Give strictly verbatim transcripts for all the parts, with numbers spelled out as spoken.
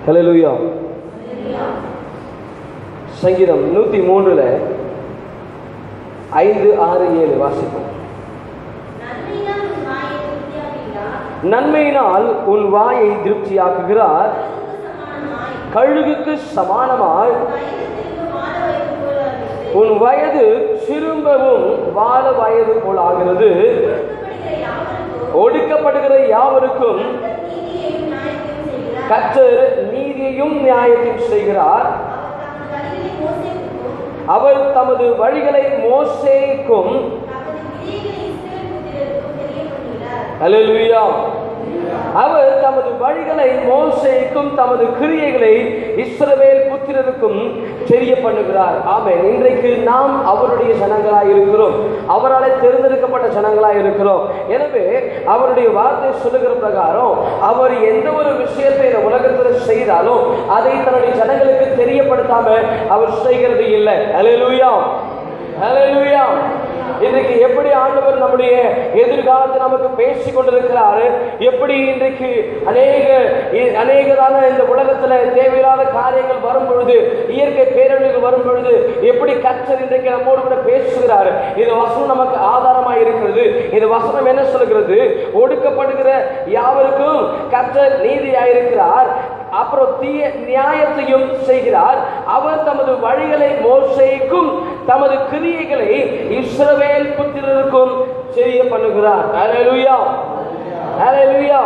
ஹல்லேலூயா. சங்கீதம் நூத்தி மூன்றுல ஐந்து ஆறு ஏழு வாசிப்போம். நன்மையினால் உன் வாயை திருப்தியாக்குகிறார், கழுகுக்கு சமானமாய் உன் வயது திரும்பவும் வாழ வயது போல் ஆகிறது. ஒடுக்கப்படுகிற யாவருக்கும் கர்த்தர் நீதியையும் நியாயத்தையும் செய்கிறார். அவர் தமது வழிகளை மோசேக்கும் ஹல்லேலூயா அவர் தமது வழிகளை மோசேக்கும் தமது கிரியைகளை இஸ்ரவேல் புத்திரருக்கும் தெரிய பண்ணுகிறார். ஆமென். இன்றைக்கு நாம் அவருடைய ஜனங்களாய் இருக்கிறோம், அவராலே தேர்ந்தெடுக்கப்பட்ட ஜனங்களாய் இருக்கிறோம். எனவே அவருடைய வார்த்தை சொல்லுகிற பிரகாரம் அவர் எந்த ஒரு விஷயத்தை இந்த உலகத்தில் செய்தாலும் அதை தன்னுடைய ஜனங்களுக்கு தெரியப்படுத்தாம அவர் செய்கிறது இல்லை. ஹல்லேலூயா, ஹல்லேலூயா. இன்றைக்கு எப்படி ஆண்டவர் நம்முடைய எதிர்காலத்தை நமக்கு பேசிக் கொண்டிருக்கிறாரு, எப்படி இன்றைக்கு அநேக அநேகதான இந்த உலகத்துல தேவையில்லாத காரியங்கள் வரும் பொழுது, இயற்கை பேரழிவுகள் வரும் பொழுது எப்படி கர்த்தர் இன்றைக்கு நம்மோடு கூட பேசுகிறாரு. இது வசனம் நமக்கு ஆதாரமாக இருக்கிறது. இது வசனம் என்ன சொல்கிறது? ஒடுக்கப்படுகிற யாவருக்கும் கர்த்தர் நீதியாயிருக்கிறார், அப்புறம் தீய நியாயத்தையும் செய்கிறார். அவர் தமது வழிகளை மோசேக்கும் தமது கிரியைகளை இஸ்ரவேல் புத்திரருக்கும் செய்ய பண்ணுகிறார். ஹல்லேலூயா, ஹல்லேலூயா.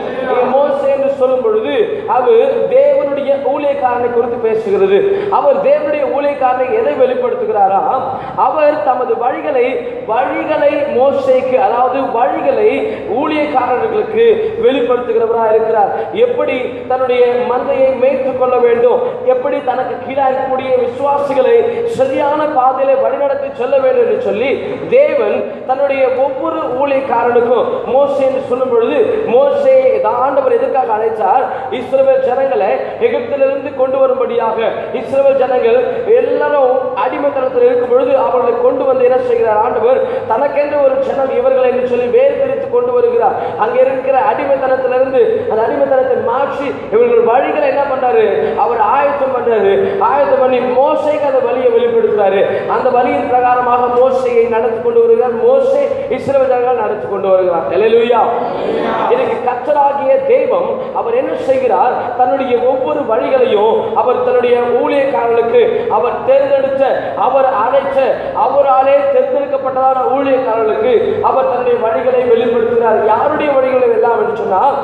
மோசே என்று சொல்லும் பொழுது அவர் தேவனுடைய ஊழியக்காரனை குறித்து பேசுகிறது. அவர் தேவனுடைய ஊழியக்காரனை எதை வெளிப்படுத்துகிறாரா? அவர் தமது வழிகளை வழிகளை மோசேக்கு, அதாவது வழிகளை ஊழியக்காரர்களுக்கு வெளிப்படுத்துகிறவராக இருக்கிறார். எப்படி தன்னுடைய மந்தையை மேய்த்துக் கொள்ள வேண்டும், எப்படி தனக்கு கீழாகக்கூடிய விசுவாசிகளை சரியான பாதையில வழிநடத்தி செல்ல வேண்டும் என்று சொல்லி தேவன் தன்னுடைய ஒவ்வொரு ஊழியக்காரனுக்கும் மோசே என்று சொல்லும் பொழுது, மோசே ஆண்டவர் எதற்காக அழைத்தார்? இஸ்ரவேல் ஜனங்களை எகிப்திலிருந்து கொண்டு வரும்படியாக. இஸ்ரவேல் ஜனங்கள் எல்லாரும் அடிமைத்தனத்தில் இருக்கும் பொழுது அவர்களை கொண்டு வந்து என்ன செய்கிறார்? ஆண்டவர் தனக்கென்று ஒரு ஜனம் இவர்களை என்று சொல்லி வேறு பிரித்து கொண்டு வருகிறார். அங்க இருக்கிற அடிமைத்தனத்திலிருந்து அந்த அடிமைத்தனத்தை மாற்றி இவர்கள் வழிகளை என்ன பண்றாரு? அவர் ஆயத்தம் பண்றாரு. ஆயத்தம் பண்ணி மோசேக்கு அந்த வழியை வெளிப்படுத்துறாரு. அந்த வழியின் பிரகாரமாக மோசேயை நடத்தி கொண்டு வருகிறார். மோசே இஸ்ரவேல் ஜனங்களை நடத்தி கொண்டு வருகிறார். ஹல்லேலூயா. இதுக்கு கர்த்தராகிய தெய்வம் அவர் என்ன செய்கிறார்? தன்னுடைய ஒவ்வொரு வழிகளையும் அவர் தன்னுடைய ஊழியக்காரர்களுக்கு, அவர் தேர்ந்தெடுத்த, அவர் அழைத்த, அவராலே தேர்ந்தெடுக்கப்பட்டதான ஊழியக்காரர்களுக்கு அவர் தன்னுடைய வழிகளை வெளிப்படுத்துகிறார். யாருடைய வழிகளை எல்லாம் என்று சொன்னால்,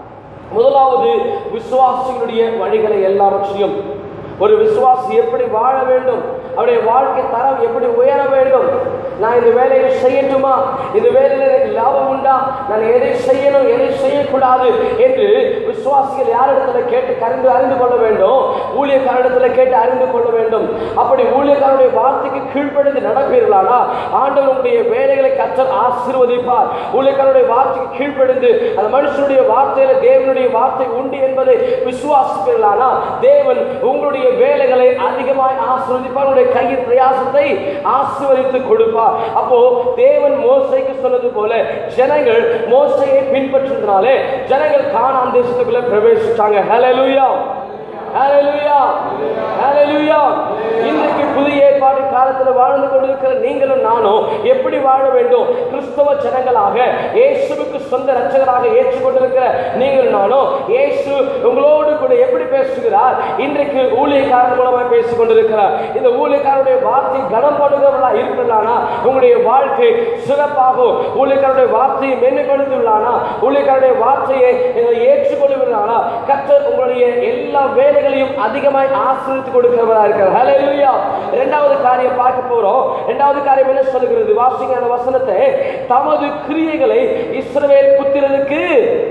முதலாவது விசுவாசிகளுடைய வழிகளை எல்லாவற்றையும். ஒரு விசுவாசி எப்படி வாழ வேண்டும், அவருடைய வாழ்க்கை தரம் எப்படி உயர வேண்டும், நான் இந்த வேலையை செய்யட்டுமா, இந்த வேலையில் எனக்கு லாபம் உண்டா, நான் எதை செய்யணும் எதை செய்யக்கூடாது என்று விசுவாசிகள் யாரிடத்துல கேட்டு கறிந்து அறிந்து கொள்ள வேண்டும்? ஊழியக்காரிடத்துல கேட்டு அறிந்து கொள்ள வேண்டும். அப்படி ஊழியக்காரனுடைய வார்த்தைக்கு கீழ்ப்படிந்து நடப்பீர்களானா ஆண்டவருடைய வேலைகளை கர்த்தர் ஆசீர்வதிப்பார். ஊழியக்காரனுடைய வார்த்தைக்கு கீழ்ப்படிந்து அந்த மனுஷனுடைய வார்த்தையில தேவனுடைய வார்த்தை உண்டு என்பதை விசுவாசிப்பீர்களானா தேவன் உங்களுடைய வேலைகளை அதிகமாய் ஆசீர்வதிப்பார், உங்களுடைய கையின் பிரயாசத்தை ஆசீர்வதித்து கொடுப்பார். அப்போ தேவன் மோசேக்கு சொன்னது போல ஜனங்கள் மோசேயை பின்பற்றினாலே ஜனங்கள் கானான் தேசத்துக்குள்ள பிரவேசிச்சாங்க. ஹல்லேலூயா, ஹல்லேலூயா, ஹல்லேலூயா. இன்றைக்கு புதிய ஏற்பாடு காலத்தில் வாழ்ந்து கொண்டிருக்கிற நீங்களும் நானும் எப்படி வாழ வேண்டும்? கிறிஸ்தவ ஜனங்களாக இயேசுவுக்கு சொந்த இரட்சகராக ஏற்றுக்கொண்டிருக்கிற நீங்கள் நானும் இயேசு உங்களோடு கூட எப்படி பேசுகிறார்? இன்றைக்கு ஊழியக்காரர் மூலமாக பேசிக் கொண்டிருக்கிறார். இந்த ஊழியக்காரருடைய வார்த்தை கனம் பண்ணுகிறவர்களா இருக்கிறானா உங்களுடைய வாழ்க்கை சிறப்பாகும். ஊழியக்காரருடைய வார்த்தையை மேன்மைப்படுத்தியுள்ளானா, ஊழியக்காரருடைய வார்த்தையை ஏற்றுக்கொள்ளுகிறானா கர்த்தர் உங்களுடைய எல்லா வேலைகளையும் அதிகமாய் ஆசீர்வதித்து கொடுக்கிறவரா இருக்கிறார். ஹல்லேலூயா. இரண்டாவது காரியம் பார்க்க போறோம். இரண்டாவது காரியம் என்ன சொல்கிறது? வாசிங்க அந்த வசனத்தை. தமது கிரியைகளை இஸ்ரவேல் புத்திரருக்கு.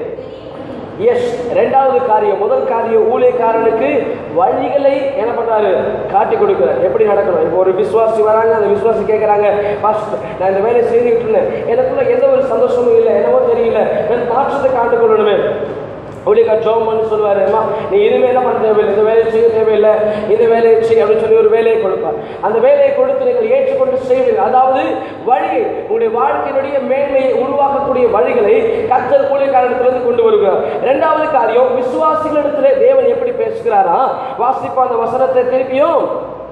எஸ், இரண்டாவது காரியம். முதல் காரியம் ஊழியக்காரனுக்கு வழிகளை என்ன பண்றாரு? காட்டி கொடுக்கிறார். எப்படி நடக்கணும்? இப்போ ஒரு விசுவாசி வராங்க, அந்த விசுவாசி கேட்கறாங்க, பாஸ்டர் நான் இந்த வேலையை செய்துட்டு இருந்தேன், எனக்குள்ள எந்த ஒரு சந்தோஷமும் இல்லை, என்னவோ தெரியல, நான் மாற்றத்தை காண்டு கொள்ளணுமே. ஊழியக்காரர் ஜெபம் பண்ணி சொல்லுவாரு, அம்மா நீ இனிமேல் என்ன பண்ண தேவையில்லை, இந்த வேலையை செய்ய தேவையில்லை, இந்த வேலையை செய்ய அப்படின்னு சொல்லி ஒரு வேலையை கொடுப்பார். அந்த வேலையை கொடுத்து நீங்கள் ஏற்றுக்கொண்டு செய்வீர்கள். அதாவது வழியை, உங்களுடைய வாழ்க்கையினுடைய மேன்மையை உருவாக்கக்கூடிய வழிகளை கர்த்தர் ஊழியக்காரரிடத்திலிருந்து கொண்டு வருகிறார். இரண்டாவது காரியம், விசுவாசிகளிடத்திலே தேவன் எப்படி பேசுகிறாரா? வாசிப்பா அந்த வசனத்தை திருப்பியும்.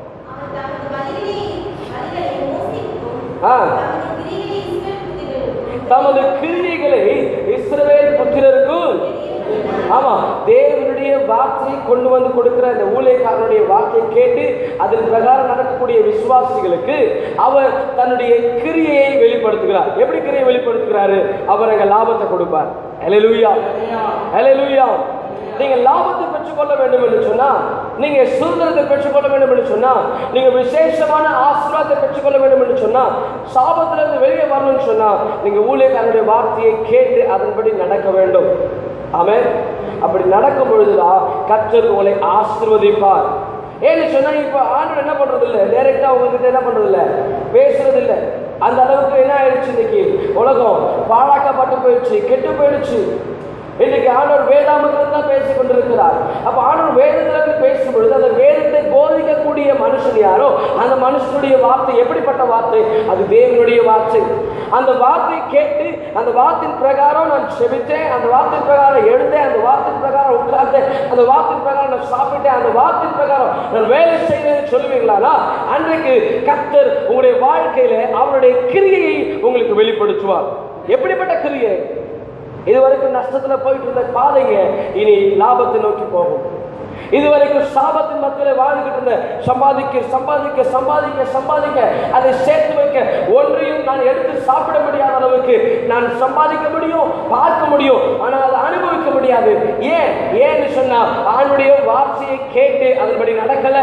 தமது கிரியைகளை இஸ்ரவேல் புத்திரருக்கும், ஆமா, தேவனுடைய வார்த்தையை கொண்டு வந்து கொடுக்கிற இந்த ஊழியக்காரனுடைய வார்த்தையை கேட்டு அதன் பிரகாரம் நடக்கக்கூடிய விசுவாசிகளுக்கு அவர் தன்னுடைய கிரியையை வெளிப்படுத்துகிறார். எப்படி கிரியை வெளிப்படுத்துகிறாரு? அவர் அங்க லாபத்தை கொடுப்பார். ஹல்லேலூயா, ஹல்லேலூயா. நீங்க லாபத்தை பெற்றுக்கொள்ள வேண்டும் என்று சொன்னா, நீங்க சுதந்திரத்தை பெற்றுக்கொள்ள வேண்டும் என்று சொன்னா, நீங்க விசேஷமான ஆசீர்வாதத்தை பெற்றுக்கொள்ள வேண்டும் என்று சொன்னா, சாபத்திலிருந்து வெளியே வரணும்னு சொன்னா, நீங்க ஊழியக்காரனுடைய வார்த்தையை கேட்டு அதன்படி நடக்க வேண்டும். ஆமென். அப்படி நடக்கும் பொழுதுதான் கர்த்தர் உங்களை ஆசீர்வதிப்பார். ஏன்னு சொன்னா, இப்ப ஆண்டவர் என்ன பண்றது இல்லை, டைரக்டா உங்ககிட்ட என்ன பண்றது இல்லை, பேசுறது இல்லை. அந்த அளவுக்கு என்ன ஆயிடுச்சு, இன்னைக்கு உலகம் பாழாக்கப்பட்டு போயிடுச்சு, கெட்டு போயிடுச்சு. இன்னைக்கு ஆண்டவர் வேதாமத்தில் தான் பேசிக் கொண்டிருக்கிறார். அப்ப ஆண்டவர் வேதத்திலிருந்து பேசும் பொழுது அந்த வேதத்தை போதிக்கக்கூடிய மனுஷன் யாரோ அந்த மனுஷனுடைய வார்த்தை எப்படிப்பட்ட வார்த்தை? அது தேவனுடைய வார்த்தை. அந்த வார்த்தையை கேட்டு அந்த வார்த்தையின் பிரகாரம் நான் செபித்தேன், அந்த வார்த்தையின் பிரகாரம் எழுந்தேன், அந்த வார்த்தையின் பிரகாரம் உட்கார்ந்தேன், அந்த வார்த்தையின் பிரகாரம் நான் சாப்பிட்டேன், அந்த வார்த்தையின் பிரகாரம் நான் வேலை செய்தேன்னு சொல்லுவீங்களா? அன்றைக்கு கர்த்தர் உங்களுடைய வாழ்க்கையில அவருடைய கிரியையை உங்களுக்கு வெளிப்படுத்துவார். எப்படிப்பட்ட கிரியை? இதுவரைக்கும் நஷ்டத்துல போயிட்டு இருந்த பாதைங்க இனி லாபத்தை நோக்கி போகும். இதுவரைக்கும் சாபத்தின் மத்தியில் வாழ்ந்துகிட்டு இருந்த சம்பாதிக்க சம்பாதிக்க சம்பாதிக்க சம்பாதிக்க அதை சேர்த்து வைக்க ஒன்றையும் நான் எடுத்து சாப்பிட முடியாத அளவுக்கு நான் சம்பாதிக்க முடியும், பார்க்க முடியும், ஆனால் அதை அனுபவிக்க முடியாது. ஏன் ஏன்னு சொன்னா, ஆண்டுடைய வார்த்தையை கேட்டு அதன்படி நடக்கல.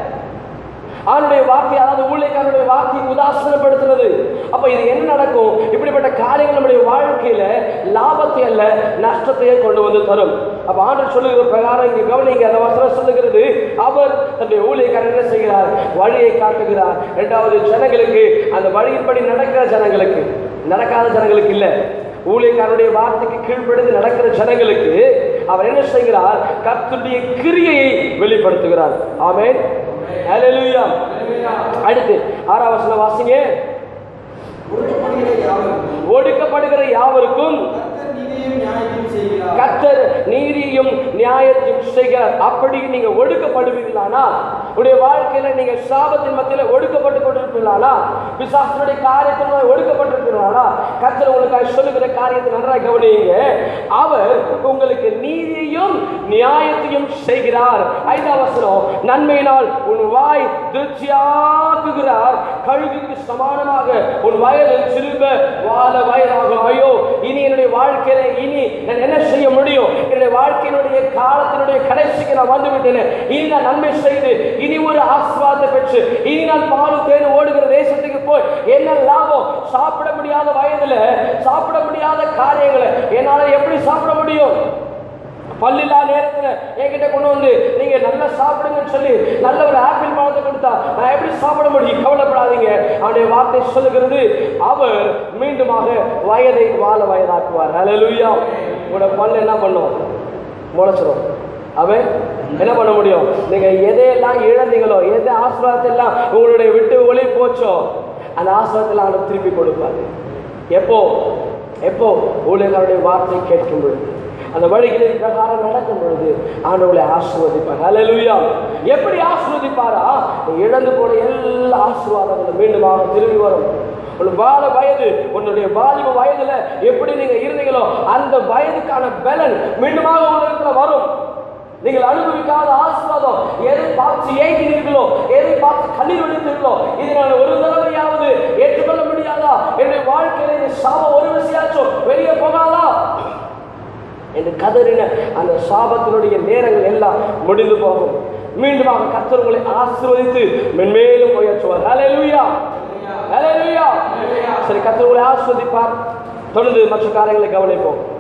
ஆண்டுடைய வார்த்தை, அதாவது ஊழியக்காரனுடைய வார்த்தையை உதாசீனப்படுத்துறது. அப்ப இது என்ன நடக்கும்? இப்படிப்பட்ட காரியங்கள் நம்முடைய வாழ்க்கையில லாபத்தை அல்ல நஷ்டத்தையே கொண்டு வந்து தரும். அப்ப ஆண்டவர் சொல்லுகிற பிரகாரம் இங்க கவனிங்க, அந்த வசனம் சொல்லுகிறது, அவர் தன்னுடைய ஊழியக்காரர் என்ன செய்கிறார்? வழியை காட்டுகிறார். இரண்டாவது, ஜனங்களுக்கு, அந்த வழியின்படி நடக்கிற ஜனங்களுக்கு, நடக்காத ஜனங்களுக்கு இல்ல, ஊழியக்காரனுடைய வார்த்தைக்கு கீழ்ப்படிந்து நடக்கிற ஜனங்களுக்கு அவர் என்ன செய்கிறார்? கர்த்தருடைய கிரியையை வெளிப்படுத்துகிறார். ஆமென், ஹல்லேலூயா. அடுத்து ஆறாவது வசனம் வாசிங்க. ஒடுக்கப்படுகிற யாவருக்கும் கர்த்தர் நீதியும் நியாயத்தையும் செய்கிறார். அப்படி நீங்க ஒடுக்கப்படுவீர்களானா, உடைய வாழ்க்கையில நீங்க சாபத்தின் மத்தியில் ஒடுக்கப்பட்டு கொண்டிருப்பீர்களா, பிசாசுடைய காரியத்தின் ஒடுக்கப்பட்டிருப்பீர்களா, கர்த்தர் உங்களுக்கு சொல்லுகிற காரியத்தை நன்றாக கவனியுங்க. அவர் உங்களுக்கு நீதியையும் நியாயத்தையும் செய்கிறார். ஐந்தாவது வசனம், நன்மையினால் உன் வாய் திருப்தியாக்குகிறார், கழுகுக்கு சமானமாக உன் வயதில் சிறுப வாழ வயதாகும். ஐயோ, இனி என்னுடைய வாழ்க்கையில இனி நான் என்ன செய்ய முடியும்? என்னுடைய வாழ்க்கையினுடைய காலத்தினுடைய கடைசிக்கு நான் வந்து விட்டேன். இனி நான் நன்மை செய்து இனி ஒரு ஆசீர்வாதத்தை பெற்று இனி நான் பாலும் தேனும் ஓடுகிற தேசத்துக்கு போய் என்ன லாபம்? சாப்பிட முடியாத வயதுல சாப்பிட முடியாத காரியங்களை என்னால எப்படி சாப்பிட முடியும்? பல்லில்லா நேரத்துல என்கிட்ட கொண்டு வந்து நீங்க நல்லா சாப்பிடுங்கன்னு சொல்லி நல்ல ஒரு ஆப்பிள் பழத்தை கொடுத்தா நான் எப்படி சாப்பிட முடியும்? கவலைப்படாதீங்க, அவனுடைய வார்த்தை சொல்லுகிறது, அவர் மீண்டுமாக வயதை வாழ வயதாக்குவார். ஹல்லேலூயா. உங்களோட பல்லு என்ன பண்ணும்? முளைச்சிடும். அவன் என்ன பண்ண முடியும்? நீங்க எதையெல்லாம் இழந்தீங்களோ, எதை ஆசீர்வாதத்தை எல்லாம் உங்களுடைய விட்டு ஒளி போச்சோ, அந்த ஆசீர்வாதத்தை அவர் திருப்பி கொடுப்பார். எப்போ எப்போ ஊழியர்களுடைய வார்த்தை கேட்கும் பொழுது, அந்த வழிகளின் பிரகாரம் நடக்கும் பொழுது ஆண்டவரை ஆசீர்வதிப்பார். ஹல்லேலூயா. எப்படி ஆசீர்வதிப்பாரா? இழந்து போன எல்லா ஆசீர்வாதங்களும் மீண்டுமாக திரும்பி வரும். உன் வாழ வயது, உன்னுடைய வாலிப வயதுல எப்படி நீங்க இருந்தீங்களோ அந்த வயதுக்கான பலன் மீண்டுமாக உங்களுக்கு வரும். நீங்கள் அனுபவிக்காத ஆசீர்வாதம், எதை பார்த்து ஏங்கினீர்களோ, எதை பார்த்து கண்ணீர் வடித்தீர்களோ, இதை நான் ஒரு தடவையாவது ஏற்றுக்கொள்ள முடியாதா? என்னுடைய வாழ்க்கையில இந்த சாபம் ஒரு விஷயாச்சும் வெளியே போகாதா என்று கதறின அந்த சாபத்தினுடைய நேரங்கள் எல்லாம் முடிந்து போகும். மீண்டுமாக கர்த்தர் உங்களை ஆசீர்வதித்து மென்மேலும் உயர்த்துவார். ஹல்லேலூயா, ஹல்லேலூயா. சரி, கர்த்தர் உங்களை ஆசீர்வதிப்பார். தொடர்ந்து மற்ற காரியங்களை கவனிப்போம்.